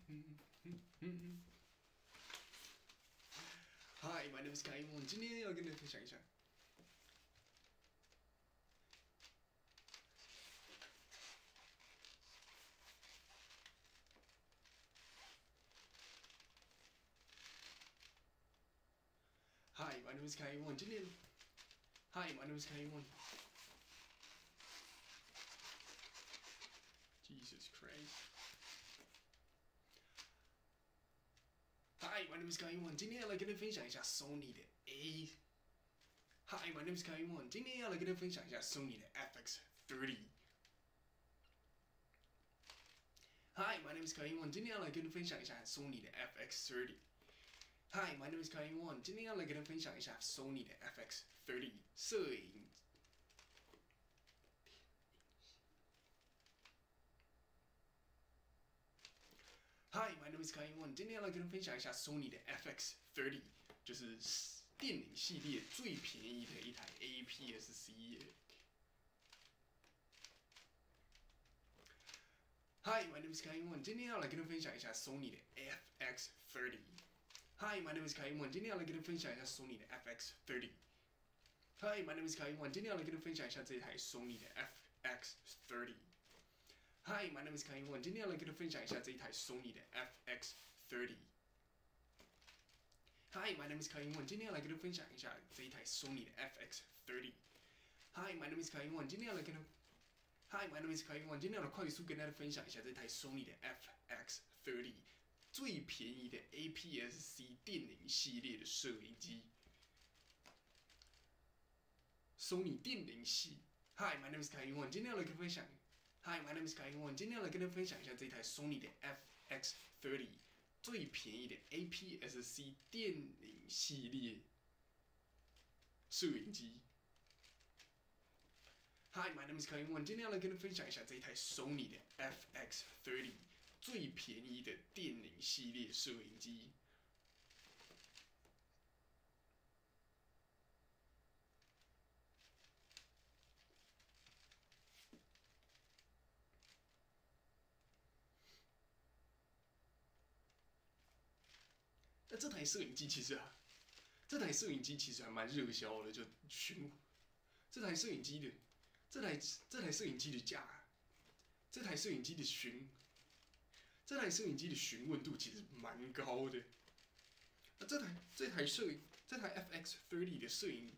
Hi, my name is Kai Won，今天要跟大家分享一下。Hi, my name is Kai Won，今天。Hi, my name is Kai Won。Jesus Christ。Hi, my name is Kai Won，今天要来跟大家分享一下 Sony 的 Hi, my name is Kai Won，今天要来跟大家分享一下 Sony 的 FX30。Hi, my name is Kai Won，今天要来跟大家分享一下 Sony 的 FX30。Hi, my name is Kai Won，今天要来跟大家分享一下 Sony 的 FX30 摄影。Hi, my name is Kai Won，今天要来跟大家分享一下 Sony 的 FX30，就是电影系列最便宜的一台 APS-C。Hi, my name is Kai Won，今天要来跟大家分享一下 Sony 的 FX30。Hi, my name is Kai Won，今天要来跟大家分享一下 Sony 的 FX30。Hi, my name is Kai Won，今天要来跟大家分享一下这台 Sony 的 FX30。Hi, my name is Kai Won，今天要来跟大家分享一下这一台 Sony 的 FX30。Hi, my name is Kai Won，今天要来跟大家分享一下这一台 Sony 的 FX30。Hi, my name is Kai Won，今天要来跟大家 Hi, my name is Kai Won，今天要来快速跟大家分享一下这台 Sony 的 FX30 最便宜的 APS-C 电影系列的摄影机。Sony 电影系。Hi, my name is Kai Won，今天要来跟大家分享。Hi, my name is Kai Won，今天要来跟大家分享一下这台 Sony 的 FX30 最便宜的 APS-C 电影系列摄影机。Hi, my name is Kai Won，今天要来跟大家分享一下这一台 Sony 的 FX30 最便宜的电影系列摄影机。那这台摄影机其实还蛮热销的，就这台摄影机的这台摄影机的这台摄影机的询问度其实蛮高的。那这台 FX30 的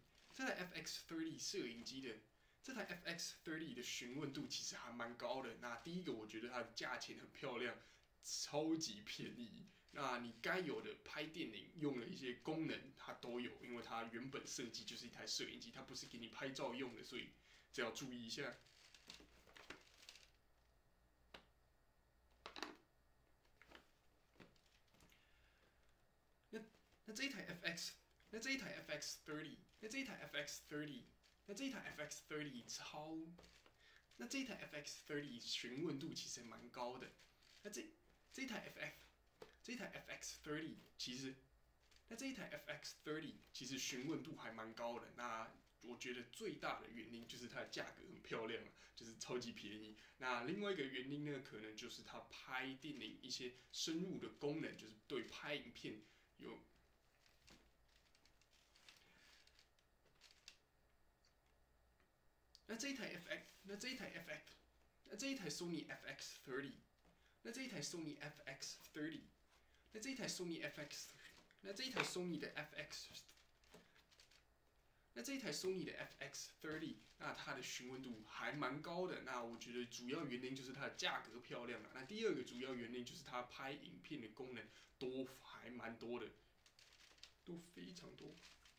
摄影机的这台 FX30 的询问度其实还蛮高的。那第一个，我觉得它的价钱很漂亮，超级便宜。那你该有的拍电影用的一些功能它都有，因为它原本设计就是一台摄影机，它不是给你拍照用的，所以这要注意一下。那这一台 FX30 询问度其实蛮高的。那这一台 FX30 其实询问度还蛮高的。那我觉得最大的原因就是它的价格很漂亮，就是超级便宜。那另外一个原因呢，可能就是它拍电影一些深入的功能，就是对拍影片有。那这一台 Sony FX30，那这一台 Sony FX30，那这一台 Sony的 FX30，那它的询问度还蛮高的。那我觉得主要原因就是它的价格漂亮了。那第二个主要原因就是它拍影片的功能还蛮多的，都非常多。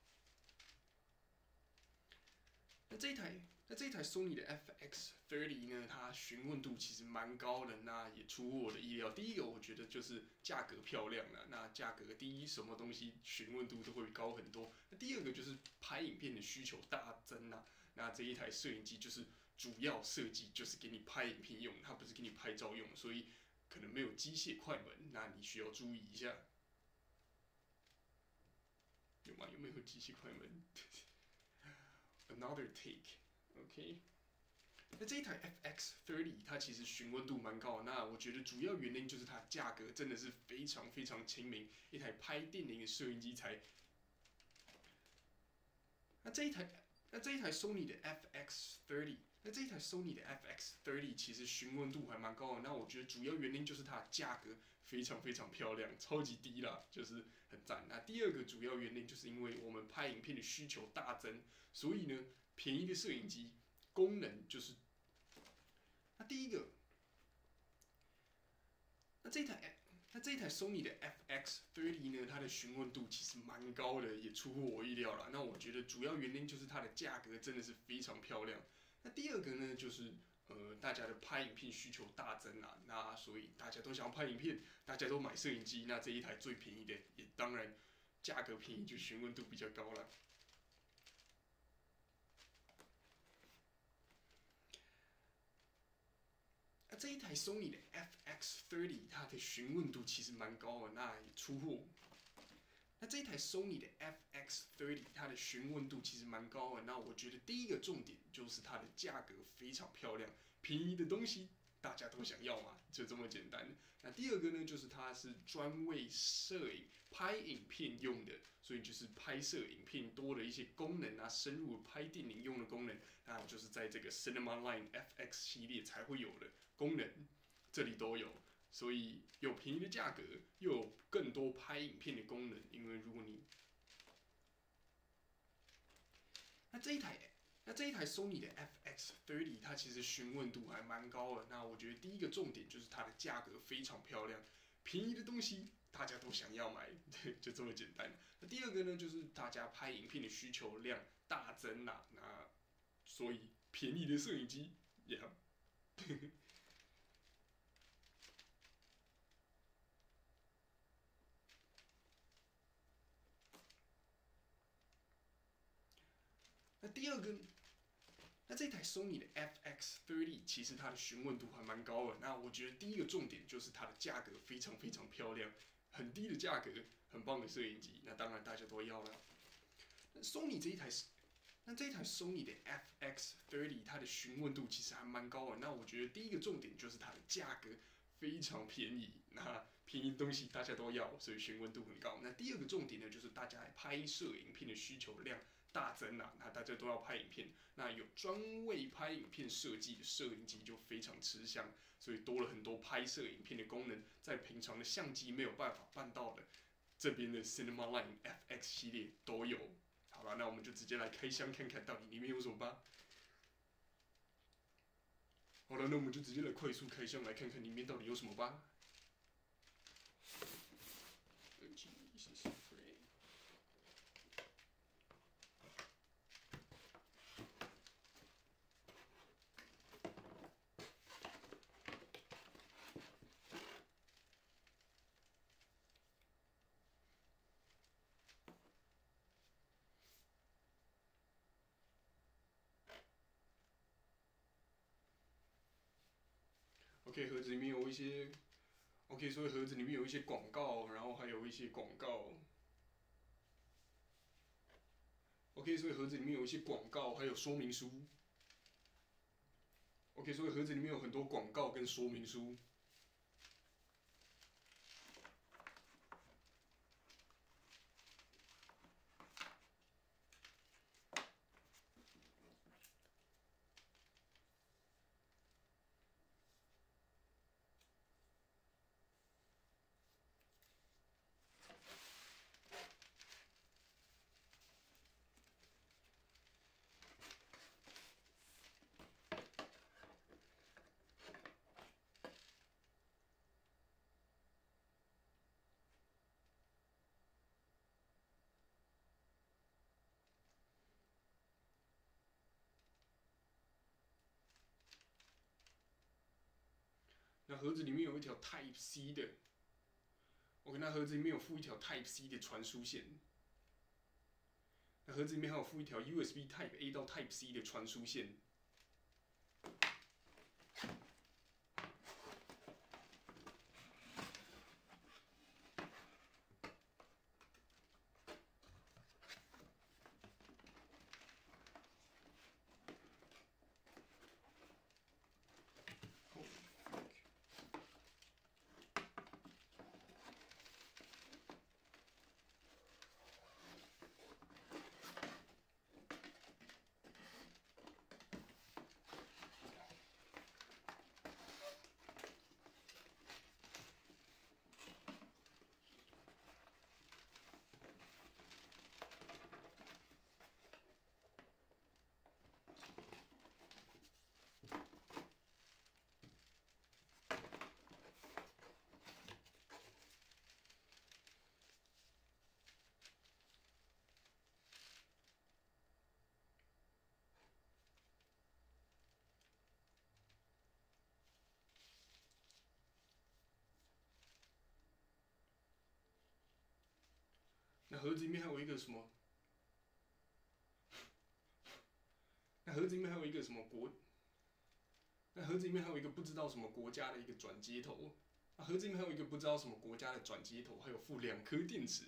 那这一台 Sony 的 FX30 呢，它询问度其实蛮高的，那也出乎我的意料。第一个我觉得就是价格漂亮了，那价格第一什么东西询问度都会高很多。那第二个就是拍影片的需求大增啊，那这一台摄影机就是主要设计就是给你拍影片用，它不是给你拍照用，所以可能没有机械快门，那你需要注意一下。有吗？有没有机械快门？Another take, OK。 那这一台 FX30 它其实询问度蛮高的，那我觉得主要原因就是它价格真的是非常非常亲民，一台拍电影的摄影机才。那这一台 Sony 的 FX30，那这一台 Sony 的 FX30 其实询问度还蛮高的，那我觉得主要原因就是它的价格非常非常漂亮，超级低啦，就是很赞。那第二个主要原因就是因为我们拍影片的需求大增，所以呢，便宜的摄影机功能就是。那第一个，那这一台 Sony 的 FX30 呢，它的询问度其实蛮高的，也出乎我意料了。那我觉得主要原因就是它的价格真的是非常漂亮。那第二个呢，就是大家的拍影片需求大增啊，那所以大家都想要拍影片，大家都买摄影机，那这一台最便宜的，也当然价格便宜就询问度比较高了。那这一台 Sony 的 FX30，它的询问度其实蛮高的，那也出乎。那这一台 Sony 的 FX30，它的询问度其实蛮高的。那我觉得第一个重点就是它的价格非常漂亮，便宜的东西大家都想要嘛，就这么简单。那第二个呢，就是它是专为摄影拍影片用的，所以就是拍摄影片多了一些功能啊，深入拍电影用的功能，那就是在这个 Cinema Line FX 系列才会有的功能，这里都有。所以有便宜的价格，又有更多拍影片的功能。因为如果你那这一台 Sony 的 FX30，它其实询问度还蛮高的。那我觉得第一个重点就是它的价格非常漂亮，便宜的东西大家都想要买，就这么简单。那第二个呢，就是大家拍影片的需求量大增啦，那所以便宜的摄影机也。那第二个，那这台 Sony 的 FX30 其实它的询问度还蛮高的。那我觉得第一个重点就是它的价格非常非常漂亮，很低的价格，很棒的摄影机。那当然大家都要了。那 Sony 这一台，那这一台 Sony 的 FX30 它的询问度其实还蛮高的。那我觉得第一个重点就是它的价格非常便宜，那便宜的东西大家都要，所以询问度很高。那第二个重点呢，就是大家拍摄影片的需求量大增啊，那大家都要拍影片，那有专为拍影片设计的摄影机就非常吃香，所以多了很多拍摄影片的功能，在平常的相机没有办法办到的，这边的 Cinema Line FX 系列都有。好了，那我们就直接来开箱看看到底里面有什么吧。好了，那我们就直接来快速开箱来看看里面到底有什么吧。OK， 盒子里面有一些 OK， 所以盒子里面有一些广告，然后还有一些广告。OK， 所以盒子里面有一些广告，还有说明书。OK， 所以盒子里面有很多广告跟说明书。那盒子里面有一条 Type C 的，OK， 那盒子里面有附一条 Type C 的传输线。那盒子里面还有附一条 USB Type A 到 Type C 的传输线。 那盒子里面还有一个什么？那盒子里面还有一个什么国？那盒子里面还有一个不知道什么国家的一个转接头。那盒子里面还有一个不知道什么国家的转接头，还有附2颗电池。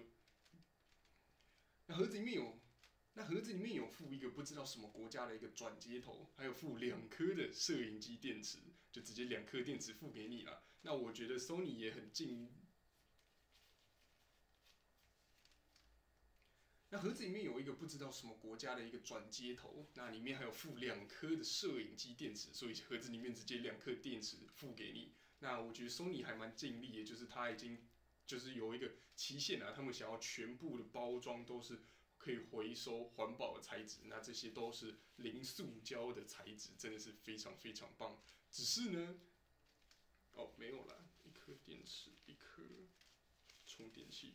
那盒子里面有附一个不知道什么国家的一个转接头，还有附2颗的摄影机电池，就直接2颗电池附给你了。那我觉得 Sony 也很尽。那盒子里面有一个不知道什么国家的一个转接头，那里面还有附2颗的摄影机电池，所以盒子里面直接2颗电池附给你。那我觉得 Sony 还蛮尽力的，就是它已经就是有一个期限啊，他们想要全部的包装都是可以回收环保的材质，那这些都是零塑胶的材质，真的是非常非常棒。只是呢，没有啦，1颗电池，1颗充电器。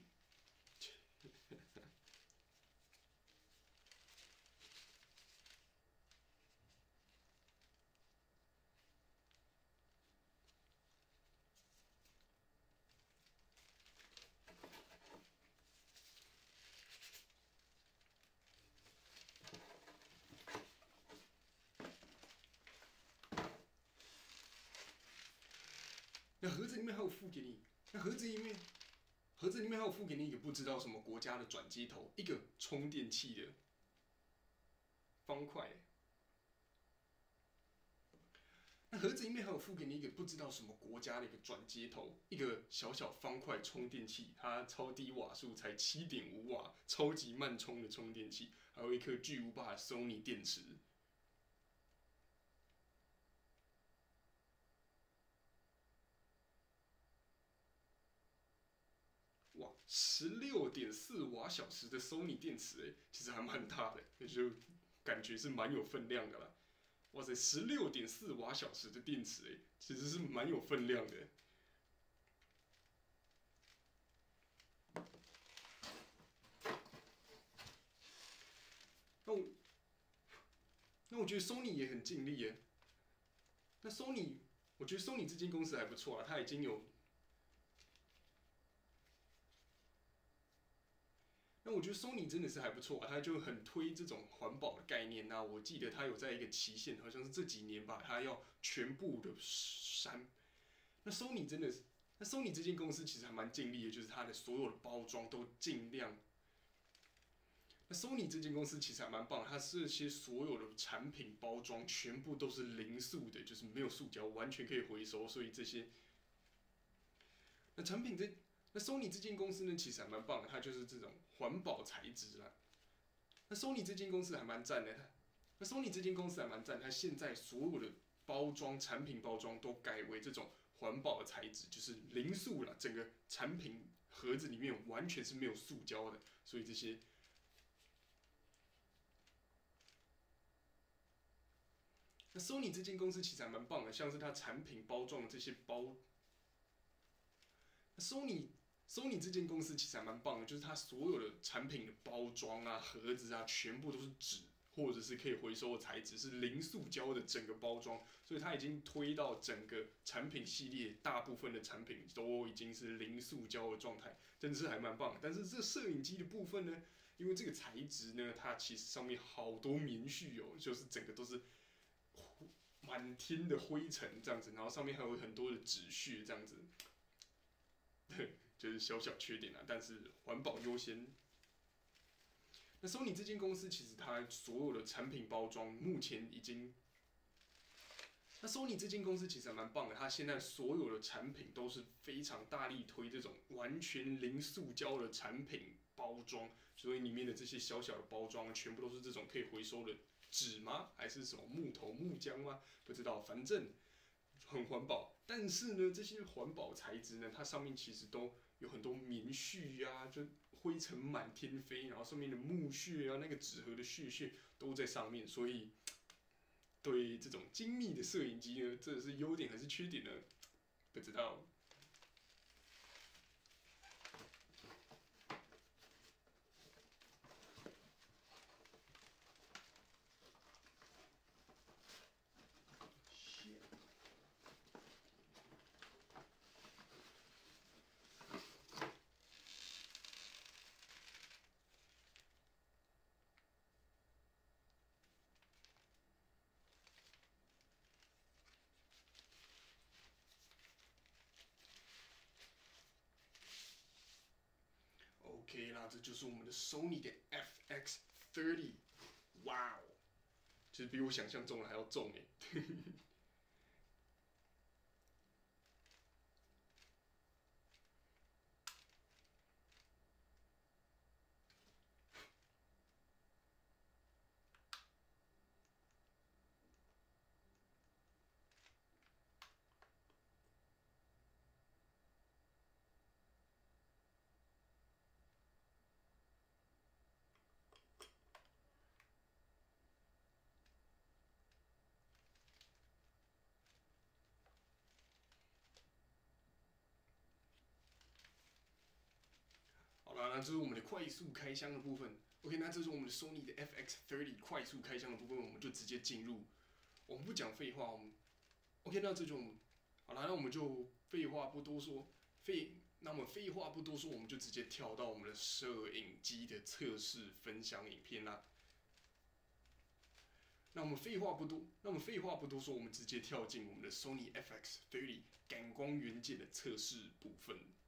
那盒子里面还有附给你，盒子里面还有附给你一个不知道什么国家的转接头，一个充电器的方块。那盒子里面还有附给你一个不知道什么国家的一个转接头，一个小小方块充电器，它超低瓦数，才7.5瓦，超级慢充的充电器，还有一颗巨无霸的 Sony 电池。哇，16.4瓦小时的 Sony 电池，其实还蛮大的，就感觉是蛮有分量的啦。哇塞，16.4瓦小时的电池，其实是蛮有分量的。那我觉得 Sony 也很尽力耶。那 Sony， 我觉得 Sony 这间公司还不错啊，它已经有。那我觉得 Sony 真的是还不错啊，它就很推这种环保的概念。那我记得它有在一个期限，好像是这几年吧，它要全部的删。那 Sony 真的是，那 Sony 这间公司其实还蛮尽力的，就是它的所有的包装都尽量。那 Sony 这间公司其实还蛮棒，它这些所有的产品包装全部都是零塑的，就是没有塑胶，完全可以回收，所以这些。那Sony 这间公司呢，其实还蛮棒的，它就是这种环保材质啦。那 Sony 这间公司还蛮赞的，它现在所有的包装产品包装都改为这种环保的材质，就是零塑了，整个产品盒子里面完全是没有塑胶的，所以这些。那 Sony 这间公司其实还蛮棒的，像是它产品包装的这些包。Sony 这间公司其实还蛮棒的，就是它所有的产品的包装啊、盒子啊，全部都是纸或者是可以回收的材质，是零塑胶的整个包装，所以它已经推到整个产品系列大部分的产品都已经是零塑胶的状态，真的是还蛮棒的。但是这摄影机的部分呢，因为这个材质呢，它其实上面好多棉絮哦，就是整个都是满天的灰尘这样子，然后上面还有很多的纸屑这样子，对，就是小小缺点啊，但是环保优先。那 Sony 这间公司其实它所有的产品包装目前已经，那 Sony 这间公司其实还蛮棒的，它现在所有的产品都是非常大力推这种完全零塑胶的产品包装，所以里面的这些小小的包装全部都是这种可以回收的纸吗？还是什么木头、木浆吗？不知道，反正很环保。但是呢，这些环保材质呢，它上面其实都有很多棉絮啊，就灰尘满天飞，然后上面的木屑啊，那个纸盒的屑都在上面，所以对这种精密的摄影机呢，这是优点还是缺点呢？不知道。 OK， 那这就是我们的 Sony 的 FX30，哇哦，其实比我想象中的还要重哎。好了，那这是我们的快速开箱的部分。OK， 那这是我们的 Sony 的 FX30 快速开箱的部分，我们就直接进入。我们不讲废话，我们 OK， 那这就好了，那我们就废话不多说，那么废话不多说，我们就直接跳到我们的摄影机的测试分享影片啦。那我们废话不多说，我们直接跳进我们的 Sony FX30 感光元件的测试部分。